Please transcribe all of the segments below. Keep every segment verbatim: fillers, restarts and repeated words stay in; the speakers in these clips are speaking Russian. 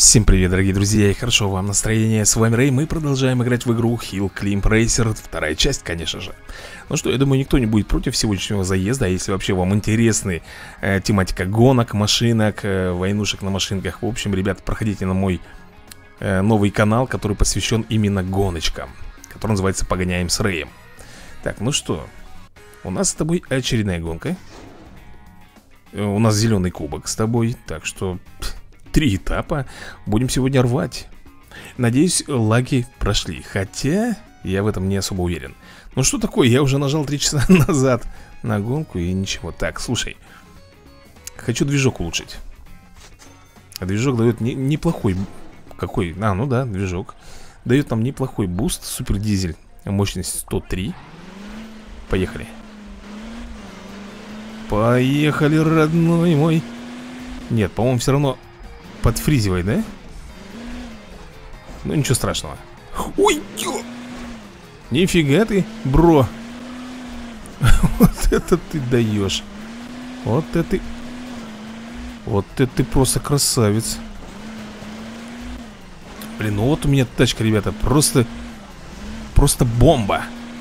Всем привет, дорогие друзья, и хорошо вам настроение. С вами Рэй, мы продолжаем играть в игру Hill Climb Racer, вторая часть, конечно же. Ну что, я думаю, никто не будет против сегодняшнего заезда. А если вообще вам интересны э, тематика гонок, машинок, э, войнушек на машинках, в общем, ребят, проходите на мой э, новый канал, который посвящен именно гоночкам, который называется «Погоняем с Рэем». Так, ну что, у нас с тобой очередная гонка. э, У нас зеленый кубок с тобой, так что... Три этапа будем сегодня рвать. Надеюсь, лаги прошли. Хотя, я в этом не особо уверен. Ну что такое, я уже нажал три часа назад на гонку и ничего. Так, слушай, хочу движок улучшить. Движок дает не, неплохой. Какой? А, ну да, движок дает нам неплохой буст. Супер дизель, мощность сто три. Поехали. Поехали, родной мой. Нет, по-моему, все равно подфризивай, да? Ну, ничего страшного. Ой, ё! Нифига ты, бро. Вот это ты даешь. Вот это... Вот это ты просто красавец. Блин, ну вот у меня тачка, ребята, просто... Просто бомба.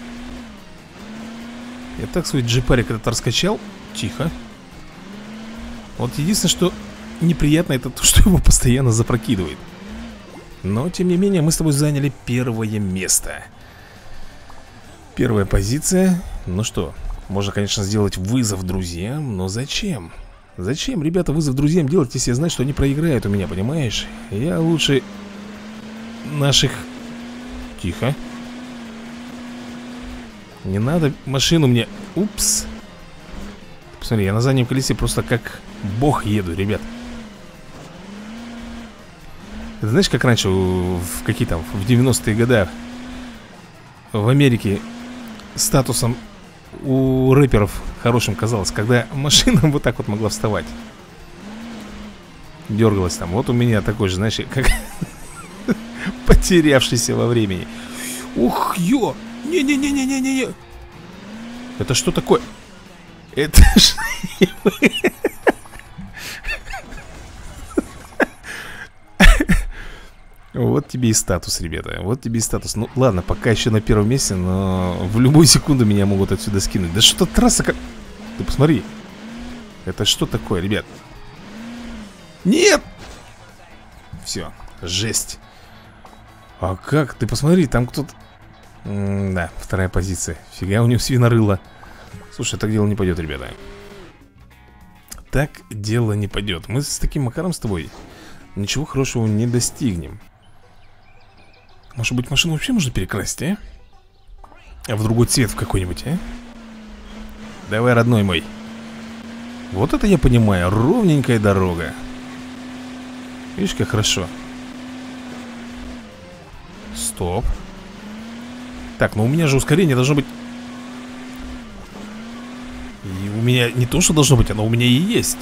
Я так свой джипарик этот раскачал. Тихо. Вот единственное, что неприятно, это то, что его постоянно запрокидывает. Но, тем не менее, мы с тобой заняли первое место. Первая позиция. Ну что, можно, конечно, сделать вызов друзьям. Но зачем? Зачем, ребята, вызов друзьям делать, если я знаю, что они проиграют у меня, понимаешь? Я лучше наших... Тихо. Не надо машину мне... Упс. Посмотри, я на заднем колесе просто как бог еду, ребят. Ты знаешь, как раньше, в какие там, в девяностые годы в Америке статусом у рэперов хорошим казалось, когда машина вот так вот могла вставать, дергалась там. Вот у меня такой же, знаешь, как потерявшийся во времени. Ух, ё! Не-не-не-не-не-не! Это что такое? Это ж... Вот тебе и статус, ребята. Вот тебе и статус. Ну ладно, пока еще на первом месте, но в любую секунду меня могут отсюда скинуть. Да что трасса как... Ты посмотри. Это что такое, ребят? Нет! Все, жесть. А как? Ты посмотри, там кто-то... Да, вторая позиция. Фига у него свинорыло. Слушай, так дело не пойдет, ребята. Так дело не пойдет. Мы с таким макаром с тобой ничего хорошего не достигнем. Может быть, машину вообще можно перекрасить, а? А в другой цвет в какой-нибудь, а? Давай, родной мой. Вот это я понимаю, ровненькая дорога. Видишь, как хорошо. Стоп. Так, ну у меня же ускорение должно быть. И у меня не то, что должно быть, оно у меня и есть.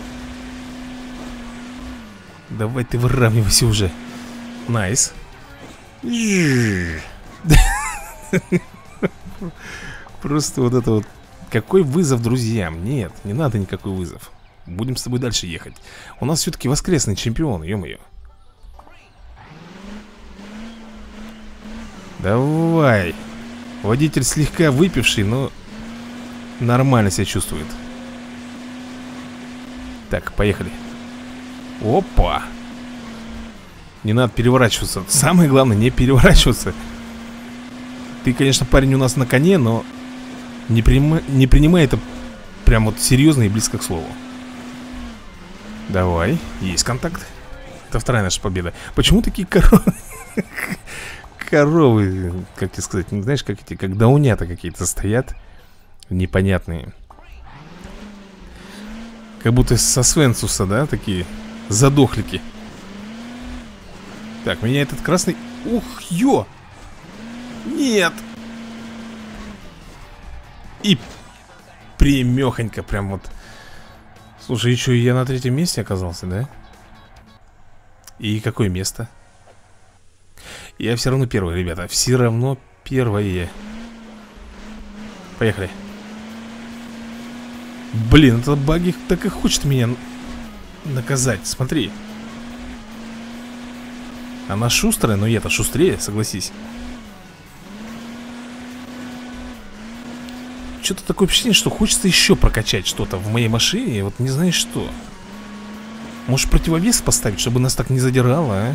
Давай ты выравнивайся уже. Найс. Просто вот это вот. Какой вызов друзьям? Нет, не надо никакой вызов. Будем с тобой дальше ехать. У нас все-таки воскресный чемпион, ё-моё. Давай. Водитель слегка выпивший, но нормально себя чувствует. Так, поехали. Опа. Не надо переворачиваться. Самое главное, не переворачиваться. Ты, конечно, парень у нас на коне, но не, прима... не принимай это прям вот серьезно и близко к слову. Давай, есть контакт. Это вторая наша победа. Почему такие коровы? Коровы, как тебе сказать, не знаешь, как эти, как даунята какие-то стоят. Непонятные. Как будто со Свенцуса, да, такие задохлики. Так, меня этот красный... Ух, ё! Нет! И прямехонько прям вот. Слушай, еще я на третьем месте оказался, да? И какое место? Я все равно первый, ребята. Все равно первое. Поехали. Блин, это баги так и хочет меня наказать. Смотри. Она шустрая, но я-то шустрее, согласись. Что-то такое впечатление, что хочется еще прокачать что-то в моей машине. Вот не знаешь что. Может, противовес поставить, чтобы нас так не задирало, а?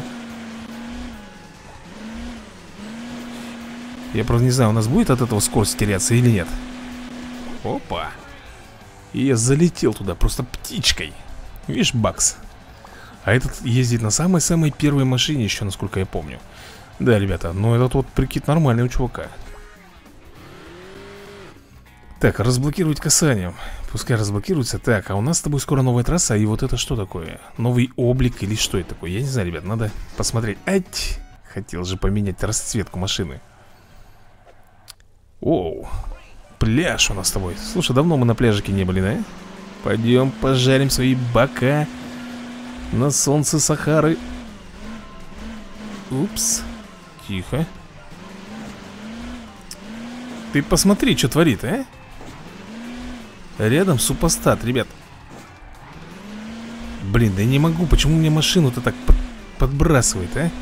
Я просто не знаю, у нас будет от этого скорость теряться или нет. Опа. И я залетел туда просто птичкой. Видишь, Бакс? А этот ездит на самой-самой первой машине еще, насколько я помню. Да, ребята, но этот вот прикид нормальный у чувака. Так, разблокировать касанием. Пускай разблокируется. Так, а у нас с тобой скоро новая трасса. И вот это что такое? Новый облик или что это такое? Я не знаю, ребят, надо посмотреть. Ать! Хотел же поменять расцветку машины. Оу, пляж у нас с тобой. Слушай, давно мы на пляжике не были, да? Пойдем пожарим свои бока на солнце Сахары. Упс. Тихо. Ты посмотри, что творит, а? Рядом супостат, ребят. Блин, да я не могу. Почему мне машину-то так под подбрасывает, а?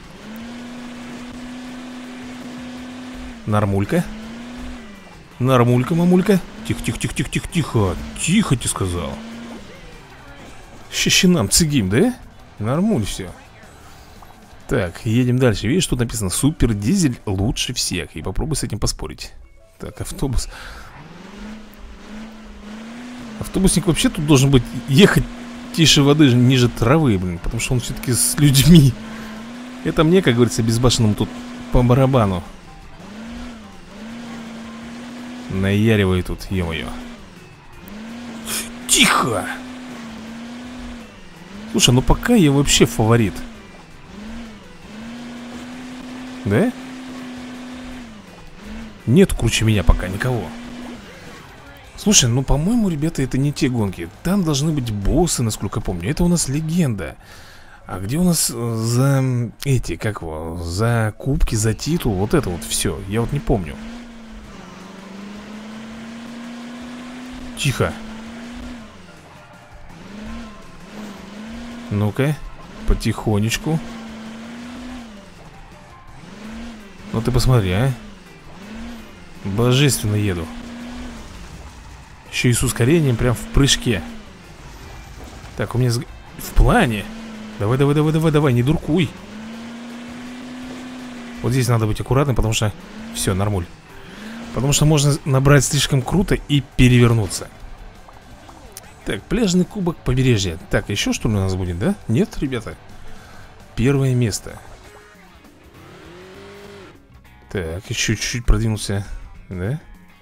Нормулька. Нормулька, мамулька. Тихо, тихо, тихо, тихо, тихо, тихо. Тихо, ты сказал. Щищинам цигим, да? Нормуль все. Так, едем дальше. Видишь, тут написано: супер дизель лучше всех. И попробуй с этим поспорить. Так, автобус. Автобусник вообще тут должен быть ехать тише воды, ниже травы, блин. Потому что он все-таки с людьми. Это мне, как говорится, безбашенному тут по барабану. Наяривай тут, е-мое. Тихо! Слушай, ну пока я вообще фаворит. Да? Нет круче меня пока никого. Слушай, ну по-моему, ребята, это не те гонки. Там должны быть боссы, насколько я помню. Это у нас легенда. А где у нас за эти, как его, за кубки, за титул? Вот это вот все, я вот не помню. Тихо. Ну-ка, потихонечку. Ну ты посмотри, а. Божественно еду. Еще и с ускорением, прям в прыжке. Так, у меня с... в плане. Давай, давай, давай, давай, давай, не дуркуй. Вот здесь надо быть аккуратным, потому что... Все, нормуль. Потому что можно набрать слишком круто и перевернуться. Так, пляжный кубок побережья. Так, еще что ли у нас будет, да? Нет, ребята? Первое место. Так, еще чуть-чуть продвинулся. Да?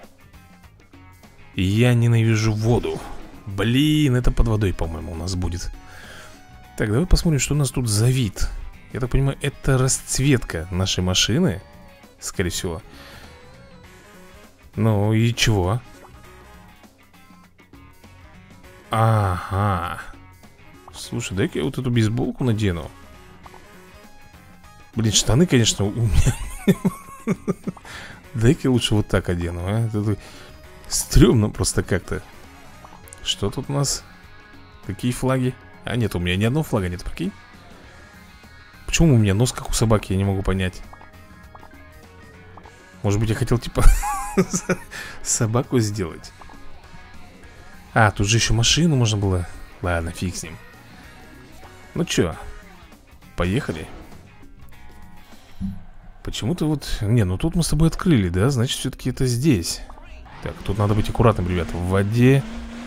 Я ненавижу воду. Блин, это под водой, по-моему, у нас будет. Так, давай посмотрим, что у нас тут за вид. Я так понимаю, это расцветка нашей машины, скорее всего. Ну и чего? Ага. Слушай, дай-ка я вот эту бейсболку надену. Блин, штаны, конечно, у меня. Дай-ка я лучше вот так одену, а? Это стрёмно просто как-то. Что тут у нас? Какие флаги? А нет, у меня ни одного флага нет, прикинь. Почему у меня нос как у собаки, я не могу понять. Может быть, я хотел типа собаку сделать. А, тут же еще машину можно было. Ладно, фиг с ним. Ну чё, поехали. Почему-то вот... Не, ну тут мы с тобой открыли, да? Значит, все-таки это здесь. Так, тут надо быть аккуратным, ребята. В воде.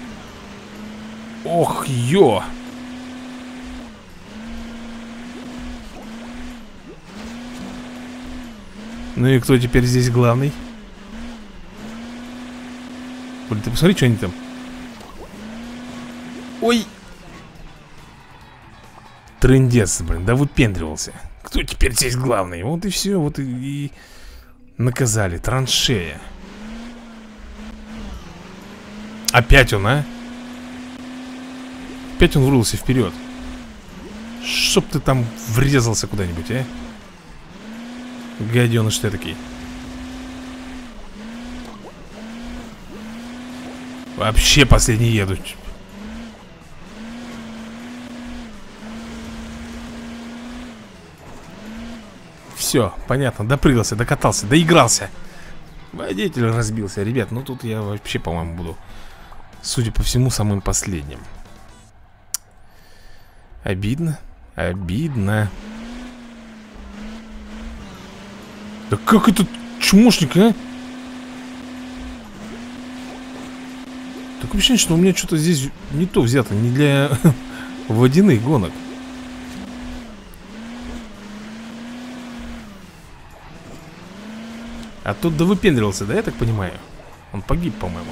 Ох, ё! Ну и кто теперь здесь главный? Блин, ты посмотри, что они там. Ой! Трындец, блин, да выпендривался. Кто теперь здесь главный? Вот и все, вот и, и наказали. Траншея. Опять он, а? Опять он врылся вперед. Чтоб ты там врезался куда-нибудь, а? Гаденыш ты такой. Вообще последний еду. Все, понятно, допрыгался, докатался, доигрался. Водитель разбился, ребят. Ну тут я вообще, по-моему, буду, судя по всему, самым последним. Обидно, обидно. Да как этот чмошник, а? Такое ощущение, что у меня что-то здесь не то взято. Не для водяных гонок. А тут да выпендривался, да, я так понимаю? Он погиб, по-моему.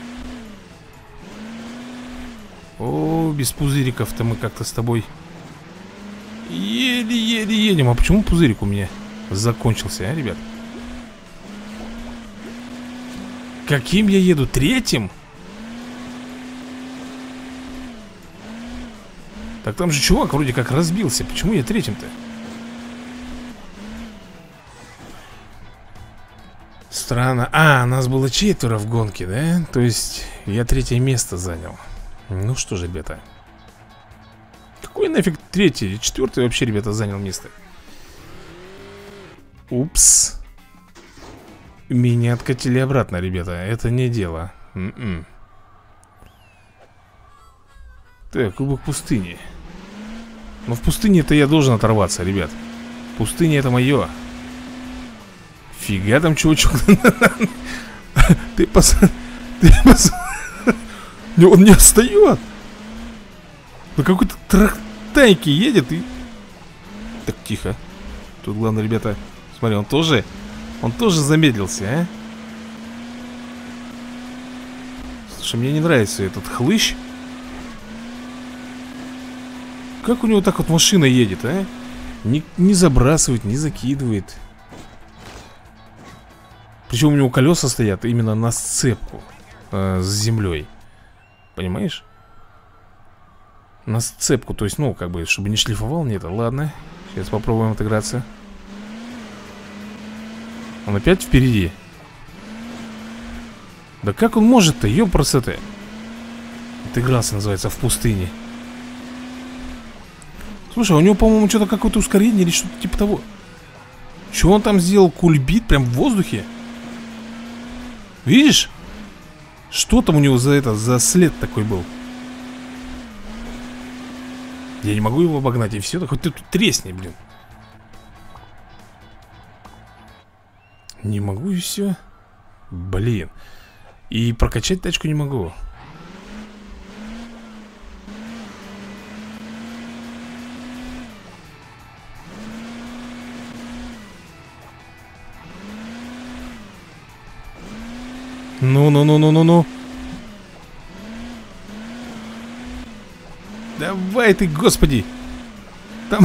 О, без пузыриков-то мы как-то с тобой еле-еле едем. А почему пузырик у меня закончился, а, ребят? Каким я еду? Третьим? Так там же чувак вроде как разбился. Почему я третьим-то? Странно. А, нас было четверо в гонке, да? То есть я третье место занял. Ну что же, ребята. Какой нафиг третий? Четвертый вообще, ребята, занял место. Упс. Меня откатили обратно, ребята. Это не дело. М-м. Так, кубок пустыни. Но в пустыне-то я должен оторваться, ребят. Пустыня — это мое. Фига там, чувачок. Ты пос... Ты пос... Он не отстает. На какой-то трактайке едет и... Так, тихо. Тут главное, ребята... Смотри, он тоже... Он тоже замедлился, а? Слушай, мне не нравится этот хлыщ. Как у него так вот машина едет, а? Не, не забрасывает, не закидывает. Причем у него колеса стоят именно на сцепку э, с землей. Понимаешь? На сцепку, то есть, ну, как бы, чтобы не шлифовал, нет, ладно. Сейчас попробуем отыграться. Он опять впереди. Да как он может-то, ёпрст-ты. Отыгрался, называется, в пустыне. Слушай, у него, по-моему, что-то какое-то ускорение или что-то типа того. Что он там сделал? Кульбит прям в воздухе? Видишь? Что там у него за это, за след такой был? Я не могу его обогнать, и все. Хоть ты тут тресни, блин. Не могу, и все. Блин. И прокачать тачку не могу. Ну-ну-ну-ну-ну-ну. Давай ты, господи. Там...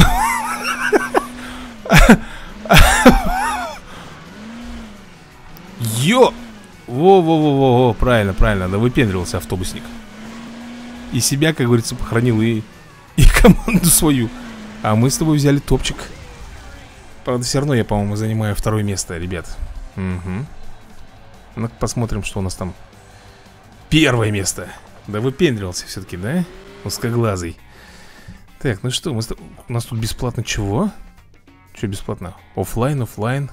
Ё! Во-во-во-во, правильно, правильно. Да выпендривался автобусник. И себя, как говорится, похоронил, и, и команду свою. А мы с тобой взяли топчик. Правда, все равно я, по-моему, занимаю второе место, ребят. Угу. Ну-ка посмотрим, что у нас там. Первое место. Да выпендривался все-таки, да? Узкоглазый. Так, ну что, мы с... у нас тут бесплатно чего? Что бесплатно? Оффлайн, оффлайн.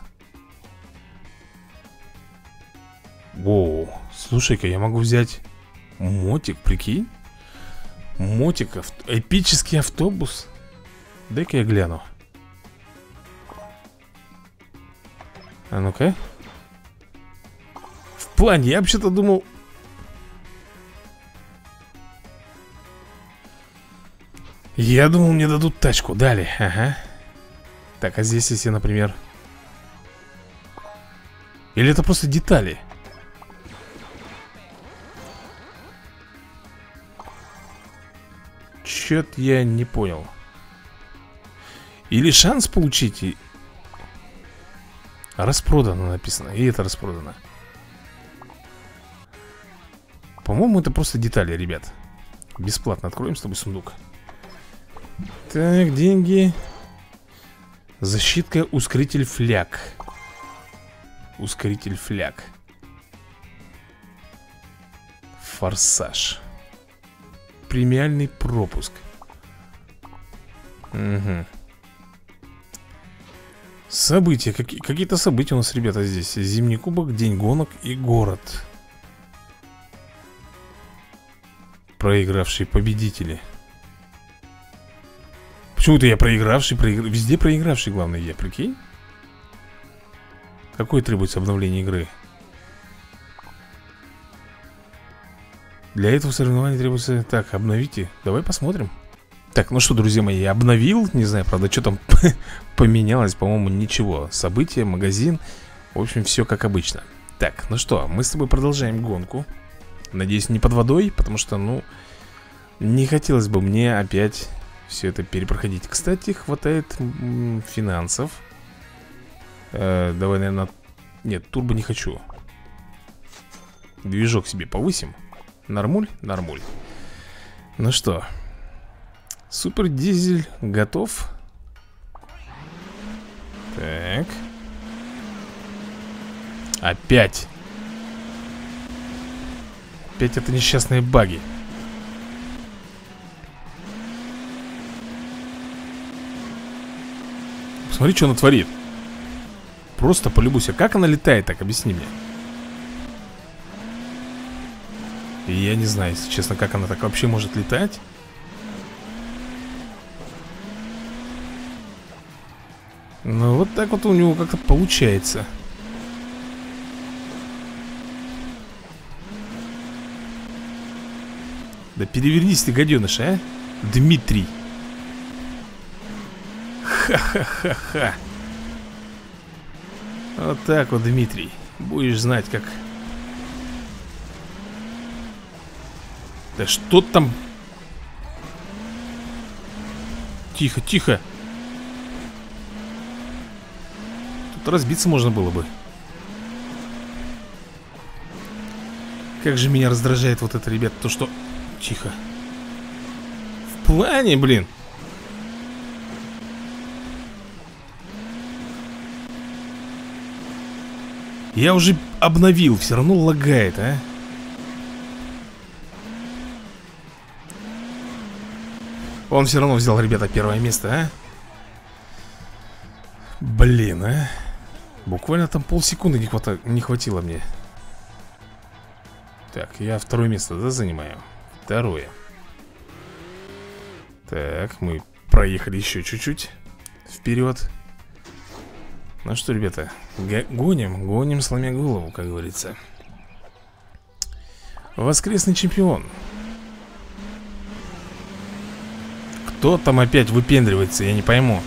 Воу, слушай-ка, я могу взять мотик, прикинь. Мотик, ав... эпический автобус. Дай-ка я гляну. А ну-ка. В плане, я вообще-то думал... Я думал, мне дадут тачку, дали, ага. Так, а здесь, если, например... Или это просто детали? Чё-то я не понял. Или шанс получить и... Распродано написано, и это распродано. По-моему, это просто детали, ребят. Бесплатно откроем с тобой сундук. Так, деньги. Защитка, ускоритель фляг. Ускоритель фляг. Форсаж. Премиальный пропуск. Угу. События, какие, какие-то события у нас, ребята, здесь. Зимний кубок, день гонок и город. Проигравшие победители. Почему-то я проигравший, проигр... везде проигравший, главное, я, прикинь. Какое требуется обновление игры? Для этого соревнования требуется... Так, обновите, давай посмотрим. Так, ну что, друзья мои, я обновил. Не знаю, правда, что там поменялось. По-моему, ничего. События, магазин. В общем, все как обычно. Так, ну что, мы с тобой продолжаем гонку. Надеюсь, не под водой, потому что, ну, не хотелось бы мне опять все это перепроходить. Кстати, хватает финансов. э, Давай, наверное... Нет, турбо не хочу. Движок себе повысим. Нормуль? Нормуль. Ну что, супер дизель готов. Так. Опять. Опять это несчастные баги. Посмотри, что она творит. Просто полюбуйся. Как она летает так? Объясни мне. И я не знаю, если честно, как она так вообще может летать. Ну, вот так вот у него как-то получается. Да перевернись ты, гаденыш, а, Дмитрий. Ха-ха-ха-ха. Вот так вот, Дмитрий. Будешь знать, как... Да что там? Тихо, тихо. Тут разбиться можно было бы. Как же меня раздражает вот это, ребят, то, что... Тихо. В плане, блин. Я уже обновил, все равно лагает, а? Он все равно взял, ребята, первое место, а? Блин, а? Буквально там полсекунды не, хвата... не хватило мне. Так, я второе место, да, занимаю? Второе. Так, мы проехали еще чуть-чуть вперед. Ну что, ребята, гоним, гоним, сломя голову, как говорится. Воскресный чемпион. Кто там опять выпендривается, я не пойму.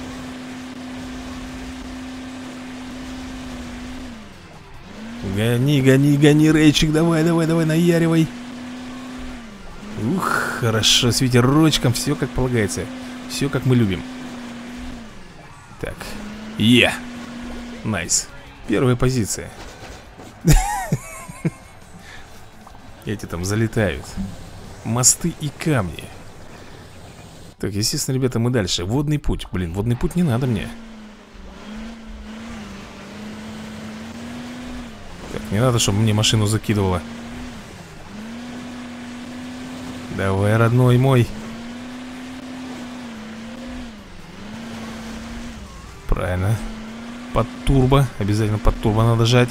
Гони, гони, гони, Рейчик, давай, давай, давай, наяривай. Ух, хорошо, с ветерочком, все как полагается. Все как мы любим. Так, е, найс. Первая позиция. Эти там залетают. Мосты и камни. Так, естественно, ребята, мы дальше. Водный путь. Блин, водный путь не надо мне. Так, не надо, чтобы мне машину закидывало. Давай, родной мой. Правильно. Под турбо. Обязательно под турбо надо жать.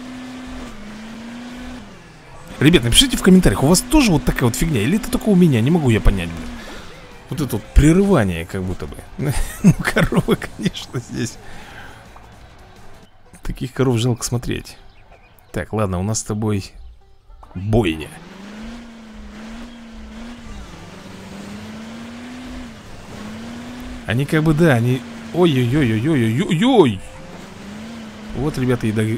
Ребят, напишите в комментариях, у вас тоже вот такая вот фигня? Или это только у меня? Не могу я понять, блин. Вот это вот прерывание, как будто бы. Ну, коровы, конечно, здесь. Таких коров жалко смотреть. Так, ладно, у нас с тобой бойня. Они как бы, да, они... Ой-ой-ой-ой-ой-ой-ой-ой. Вот, ребята, и дог...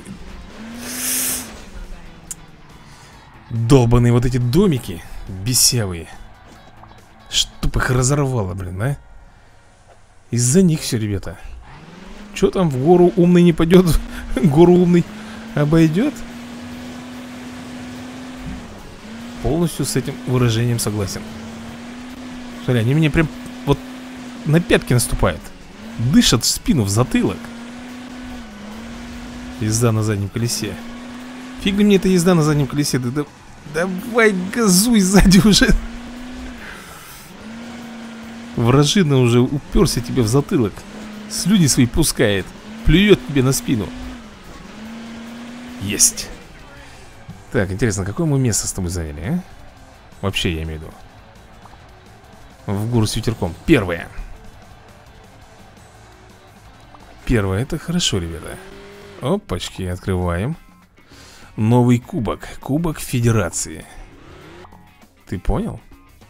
долбаные вот эти домики бесявые. Чтоб их разорвало, блин, а? Из-за них все, ребята. Че там, в гору умный не пойдет? Гору умный обойдет? Полностью с этим выражением согласен. Смотри, они мне прям вот на пятки наступают. Дышат в спину, в затылок. Езда на заднем колесе. Фиг ли мне эта езда на заднем колесе? Да, да, давай газуй сзади уже. Вражина уже уперся тебе в затылок. Слюни свои пускает. Плюет тебе на спину. Есть. Так, интересно, какое мы место с тобой заняли, а? Вообще, я имею в виду. В гору с ветерком. Первое. Первое, это хорошо, ребята. Опачки, открываем. Новый кубок. Кубок Федерации. Ты понял?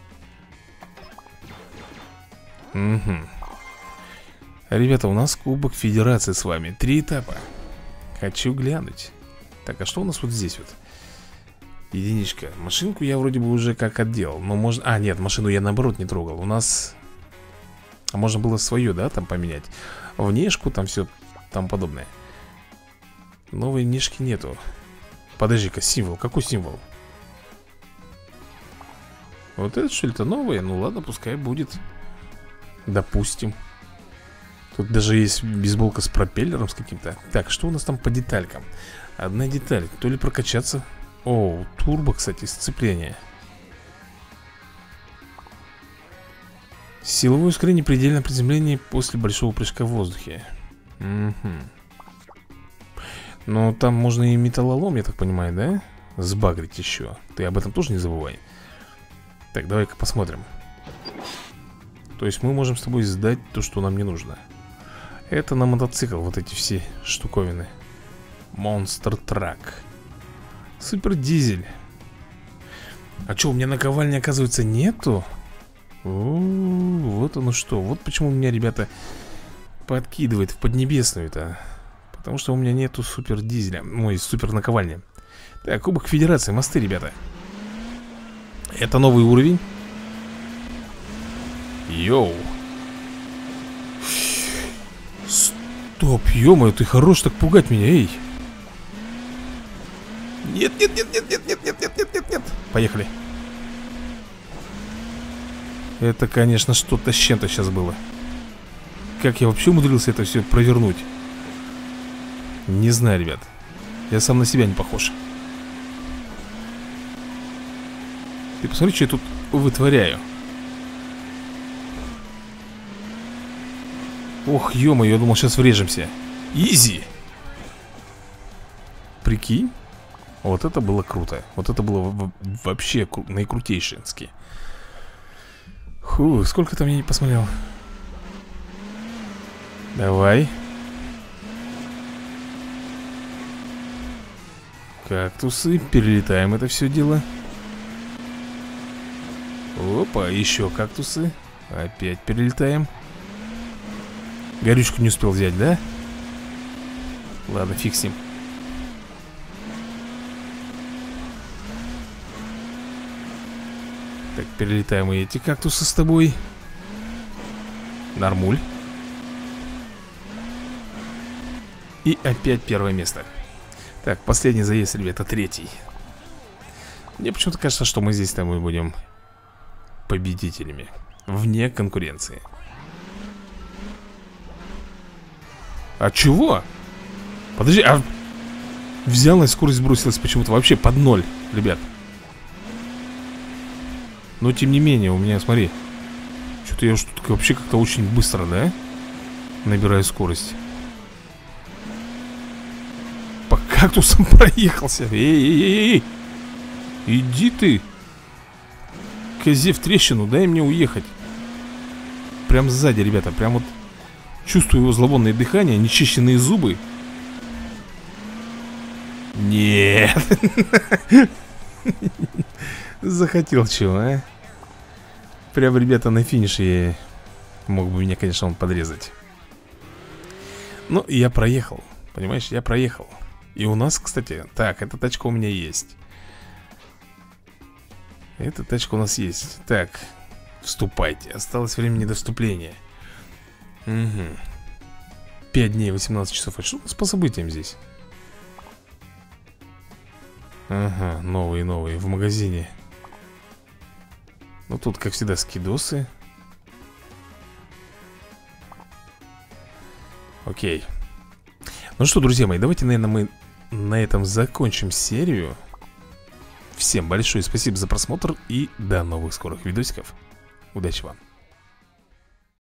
Угу. Ребята, у нас Кубок Федерации с вами. Три этапа. Хочу глянуть. Так, а что у нас вот здесь вот? Единичка. Машинку я вроде бы уже как отделал. Но можно... А, нет, машину я наоборот не трогал. У нас... А можно было свое, да, там поменять. Внешку, там все там подобное. Новой внешки нету. Подожди-ка, символ. Какой символ? Вот это что ли-то новое? Ну ладно, пускай будет. Допустим. Тут даже есть бейсболка с пропеллером с каким-то. Так, что у нас там по деталькам? Одна деталь, то ли прокачаться. О, турбо, кстати, сцепление. Силовое ускорение предельно приземления после большого прыжка в воздухе. Угу. Но там можно и металлолом, я так понимаю, да? Сбагрить еще. Ты об этом тоже не забывай. Так, давай-ка посмотрим. То есть мы можем с тобой сдать то, что нам не нужно. Это на мотоцикл, вот эти все штуковины. Monster Truck. Супер дизель. А что, у меня наковальни, оказывается, нету? О-о-о, вот оно что. Вот почему меня, ребята, подкидывает в Поднебесную-то. Потому что у меня нету супер дизеля. Ой, супер наковальни. Так, Кубок Федерации, мосты, ребята. Это новый уровень. Йоу. Стоп, ё-моё, ты хорош так пугать меня, эй. Нет, нет, нет, нет, нет, нет, нет, нет, нет, нет, нет. Поехали. Это, конечно, что-то с чем-то сейчас было. Как я вообще умудрился это все провернуть? Не знаю, ребят. Я сам на себя не похож. Ты посмотри, что я тут вытворяю. Ох, ё-моё, я думал, сейчас врежемся. Изи. Прикинь. Вот это было круто. Вот это было вообще наикрутейшински. Фу, сколько там я не посмотрел. Давай. Кактусы, перелетаем это все дело. Опа, еще кактусы. Опять перелетаем. Горючку не успел взять, да? Ладно, фиг с ним. Так, перелетаем и эти кактусы с тобой. Нормуль. И опять первое место. Так, последний заезд, ребята, третий. Мне почему-то кажется, что мы здесь с тобой будем победителями. Вне конкуренции. А чего? Подожди, а... Взяла, скорость сбросилась почему-то вообще под ноль, ребят. Но тем не менее, у меня, смотри. Что-то я уж тут вообще как-то очень быстро, да? Набираю скорость. По кактусам проехался. Эй-эй-эй-эй. Иди ты. Козе в трещину, дай мне уехать. Прям сзади, ребята, прям вот чувствую его зловонное дыхание, нечищенные зубы. Нет. Захотел чего, а? Прям, ребята, на финише мог бы меня, конечно, он подрезать. Ну, я проехал. Понимаешь, я проехал. И у нас, кстати, так, эта тачка у меня есть. Эта тачка у нас есть. Так, вступайте. Осталось времени до вступления. Угу. пять дней, восемнадцать часов. А что у нас по событиям здесь? Ага, новые-новые в магазине. Ну тут, как всегда, скидосы. Окей. Ну что, друзья мои, давайте, наверное, мы на этом закончим серию. Всем большое спасибо за просмотр и до новых скорых видосиков. Удачи вам.